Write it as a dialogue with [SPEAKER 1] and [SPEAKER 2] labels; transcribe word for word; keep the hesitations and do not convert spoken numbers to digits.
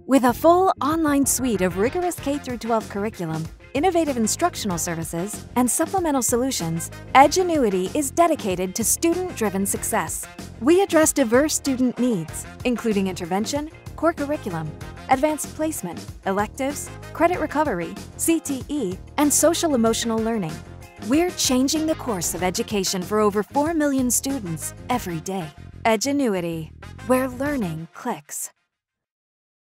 [SPEAKER 1] With a full online suite of rigorous K through twelve curriculum, innovative instructional services, and supplemental solutions, Edgenuity is dedicated to student-driven success. We address diverse student needs, including intervention, core curriculum, advanced placement, electives, credit recovery, C T E, and social-emotional learning. We're changing the course of education for over four million students every day. Edgenuity, where learning clicks.